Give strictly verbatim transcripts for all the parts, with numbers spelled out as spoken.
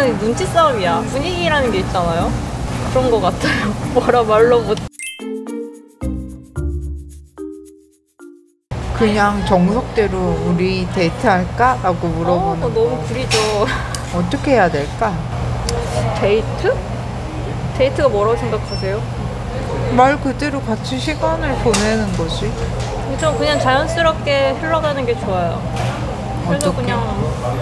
그냥 눈치 싸움이야. 분위기라는 게 있잖아요. 그런 거 같아요. 뭐라 말로 못. 그냥 정석대로 우리 데이트할까? 라고 물어보는 어, 너무 구리죠. 어떻게 해야 될까? 데이트? 데이트가 뭐라고 생각하세요? 말 그대로 같이 시간을 보내는 거지. 저 그냥 자연스럽게 흘러가는 게 좋아요. 그래서 어떻게? 그냥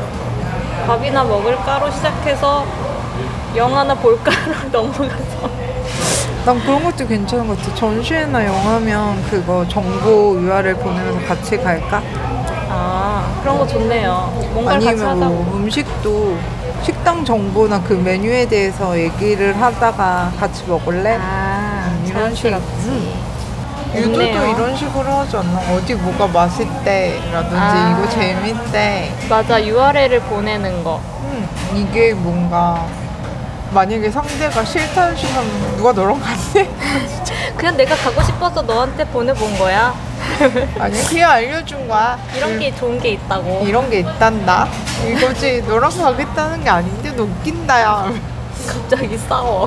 밥이나 먹을까로 시작해서 영화나 볼까로 넘어가서. 난 그런 것도 괜찮은 것 같아. 전시회나 영화면 그거 정보 유알엘 보내면서 같이 갈까? 아, 그런 거 좋네요. 뭔가를 같이 아니면 하자고. 뭐 음식도 식당 정보나 그 메뉴에 대해서 얘기를 하다가 같이 먹을래? 아, 이런 식으로. 자연스럽지. 유도도 좋네요. 이런 식으로 하지 않나? 어디 뭐가 맛있대 라든지 아. 이거 재밌대. 맞아, 유알엘을 보내는 거. 음, 이게 뭔가 만약에 상대가 싫다는 시간 누가 너랑 갔네? 그냥 내가 가고 싶어서 너한테 보내본 거야. 아니 그냥 알려준 거야. 이런 게 좋은 게 있다고. 이런 게 있단다. 이거지 너랑 가겠다는 게 아닌데 너 웃긴다 야. 갑자기 싸워.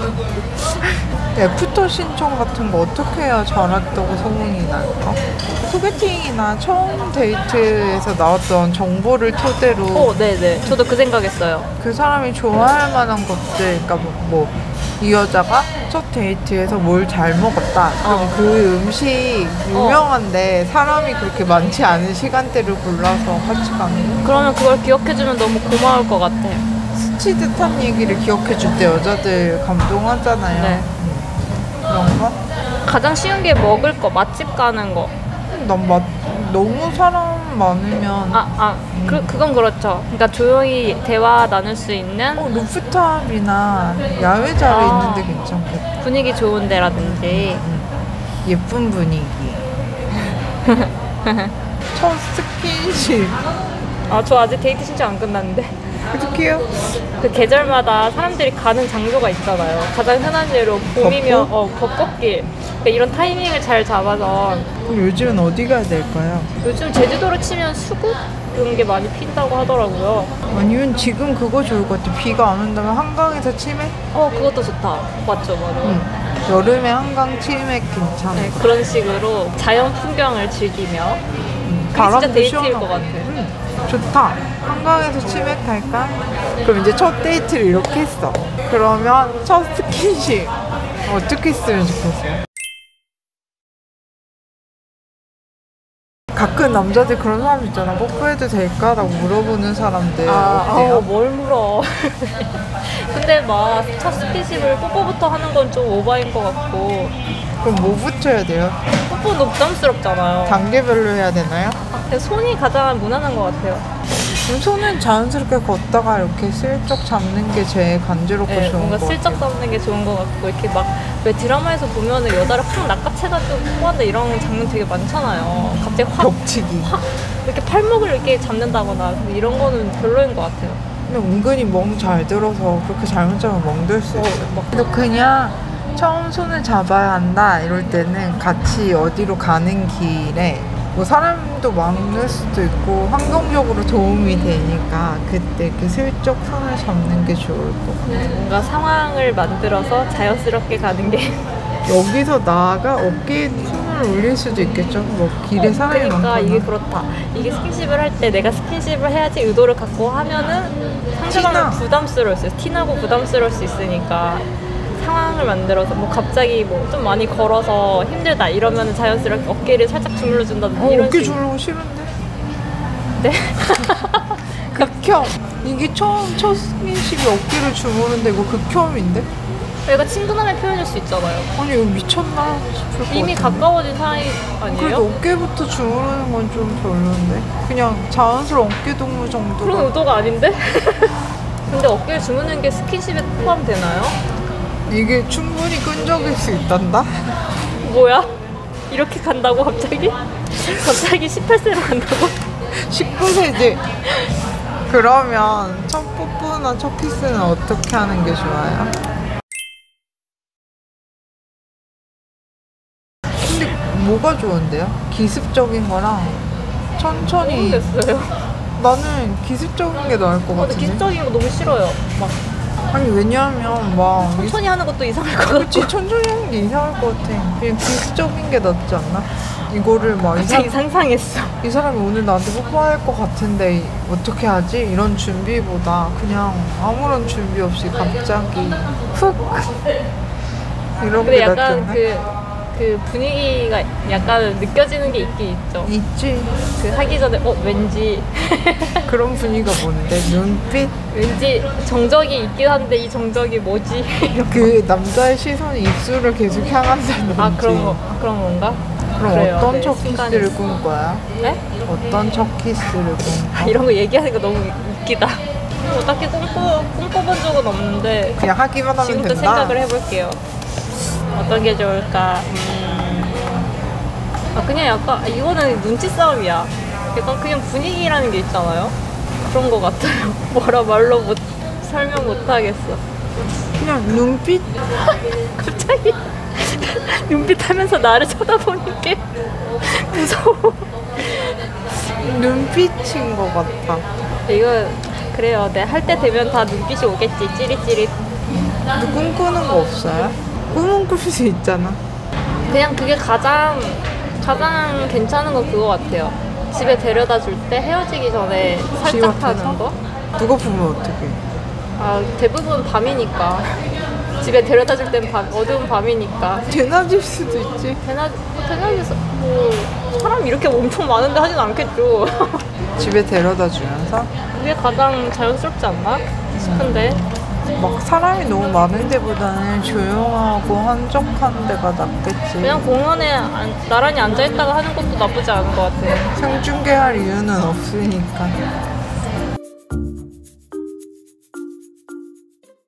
애프터 신청 같은 거 어떻게 해야 잘했다고 소문이 날까? 소개팅이나 처음 데이트에서 나왔던 정보를 토대로 어, 네네. 저도 그 생각했어요. 그 사람이 좋아할 만한 것들, 그러니까 뭐 이 여자가 첫 데이트에서 뭘 잘 먹었다. 그럼 어. 그 음식 유명한데 사람이 그렇게 많지 않은 시간대를 골라서 같이 가는 거? 그러면 그걸 기억해주면 너무 고마울 것 같아. 스치듯한 얘기를 기억해줄 때 여자들 감동하잖아요. 네. 음. 그런 거? 가장 쉬운 게 먹을 거, 맛집 가는 거. 난 맛, 너무 사람 많으면 아, 아, 그, 그건 그렇죠. 그러니까 조용히 대화 나눌 수 있는 어, 루프탑이나 야외 자리 아. 있는데 괜찮겠다. 분위기 좋은 데라든지. 예쁜 분위기. 첫 스킨십. 아, 저 아직 데이트 신청 안 끝났는데. 어떡해요? 그 계절마다 사람들이 가는 장소가 있잖아요. 가장 흔한 예로 봄이면 어, 벚꽃길. 그러니까 이런 타이밍을 잘 잡아서. 그럼 요즘은 어디 가야 될까요? 요즘 제주도로 치면 수국 이런 게 많이 핀다고 하더라고요. 아니면 지금 그거 좋을 것 같아. 비가 안 온다면 한강에서 치맥? 어, 그것도 좋다. 맞죠, 맞아. 응. 여름에 한강 치맥 괜찮아. 네, 그런 식으로 자연 풍경을 즐기며. 응. 그게 바람도 진짜 데이트일 시원하고. 것 같아. 응. 좋다. 한강에서 치맥 갈까? 그럼 이제 첫 데이트를 이렇게 했어. 그러면 첫 스킨십 어떻게 했으면 좋겠어요? 가끔 남자들 그런 사람 있잖아. 뽀뽀해도 될까? 라고 물어보는 사람들 아, 어때요? 아우, 뭘 물어. 근데 막 첫 스킨십을 뽀뽀부터 하는 건 좀 오바인 것 같고. 그럼 뭐 붙여야 돼요? 뽀뽀 너무 부담스럽잖아요. 단계별로 해야 되나요? 그냥 손이 가장 무난한 것 같아요. 그럼 손은 자연스럽게 걷다가 이렇게 슬쩍 잡는 게 제일 간지럽고 네, 좋은 뭔가 거 슬쩍 같아요. 잡는 게 좋은 것 같고, 이렇게 막 왜 드라마에서 보면은 여자를 확 낚아채가지고 뽀뽀한다 이런 장면 되게 많잖아요. 갑자기 확, 벽치기. 확 이렇게 팔목을 이렇게 잡는다거나. 근데 이런 거는 별로인 것 같아요. 근데 은근히 멍 잘 들어서 그렇게 잘못 잡으면 멍들 수 어, 있어요. 막 그래도 그냥 처음 손을 잡아야 한다 이럴 때는 같이 어디로 가는 길에 뭐 사람도 많을 수도 있고 환경적으로 도움이 되니까 그때 이렇게 슬쩍 손을 잡는 게 좋을 것 같아요. 뭔가 상황을 만들어서 자연스럽게 가는 게. 여기서 나아가 어깨에 손을 올릴 수도 있겠죠. 뭐 길에 어, 사람이 그러니까 많거나. 이게 그렇다. 이게 스킨십을 할 때 내가 스킨십을 해야지 의도를 갖고 하면은 상대방은 티나. 부담스러울 수 있어. 티나고 부담스러울 수 있으니까 상황을 만들어서 뭐 갑자기 뭐 좀 많이 걸어서 힘들다 이러면은 자연스럽게 어깨를 살짝 주물러 준다든지 어, 이런 어깨 식으로. 주물고 싫은데? 네? 극혐. 이게 처음 첫 스킨십이 어깨를 주무는데 이거 극혐인데? 얘가 친근함의 표현일 수 있잖아요. 아니 이거 미쳤나 싶을 것 이미 같은데. 가까워진 사이 아니에요? 그래도 어깨부터 주무르는 건 좀 별론데? 그냥 자연스러운 어깨 동무 정도가. 그런 의도가 아닌데? 근데 어깨를 주무는 게 스킨십에 포함되나요? 이게 충분히 끈적일 수 있단다? 뭐야? 이렇게 간다고 갑자기? 갑자기 십팔 세로 간다고? 십구 세지? 그러면 첫 뽀뽀나 첫 키스는 어떻게 하는 게 좋아요? 근데 뭐가 좋은데요? 기습적인 거랑 천천히. 모르겠어요. 나는 기습적인 게 나을 것 근데 같은데. 기술적인 거 너무 싫어요. 막 아니 왜냐하면 막 이- 천천히 하는 것도 이상할 것 같고. 그치 천천히 하는 게 이상할 것 같아. 그냥 기습적인 게 낫지 않나? 이거를 막 이 갑자기 사람, 상상했어. 이 사람이 오늘 나한테 뽀뽀할 것 같은데 어떻게 하지? 이런 준비보다 그냥 아무런 준비 없이 갑자기 훅 이런 근데 게 낫지 약간 않나? 그, 그 분위기가 약간 느껴지는 게 있긴 있죠. 있지. 그 하기 전에 어 왠지 그런 분위기가 뭔데? 눈빛? 왠지 정적이 있긴 한데 이 정적이 뭐지? 그 남자의 시선이 입술을 계속 향한다든지. 아 그런 거 그런 건가? 그럼 그래요. 어떤 네, 첫 순간이 키스를 있어. 꾼 거야? 네? 어떤 첫 키스를 꾼 아, 거야? 이런 거 얘기하니까 너무 웃기다. 뭐 딱히 꿈꿔 꿈꿔본 적은 없는데 그냥 하기만 하면 지금부터 된다? 생각을 해볼게요. 어떤 게 좋을까? 음... 아 그냥 약간 아, 이거는 눈치 싸움이야. 약간 그냥 분위기라는 게 있잖아요. 그런 거 같아요. 뭐라 말로 못 설명 못 하겠어. 그냥 눈빛? 갑자기 눈빛 하면서 나를 쳐다보는 게 무서워. 눈빛인 것 같아. 이거 그래요. 네, 할 때 되면 다 눈빛이 오겠지. 찌릿찌릿. 근데 꿈꾸는 거 없어요? 꿈은 꿀 수 있잖아. 그냥 그게 가장 가장 괜찮은 건 그거 같아요. 집에 데려다 줄 때 헤어지기 전에 살짝 집 앞에서? 하는 거. 누가 보면 어떡해. 아 대부분 밤이니까. 집에 데려다 줄 땐 밤, 어두운 밤이니까. 되나질 수도 있지. 대낮 대낮에서 뭐 사람 이렇게 엄청 많은데 하진 않겠죠. 집에 데려다 주면서 그게 가장 자연스럽지 않나 싶은데. 막 사람이 너무 많은 데보다는 조용하고 한적한 데가 낫겠지. 그냥 공원에 안- 나란히 앉아있다가 하는 것도 나쁘지 않은 것 같아요. 생중계할 이유는 없으니까.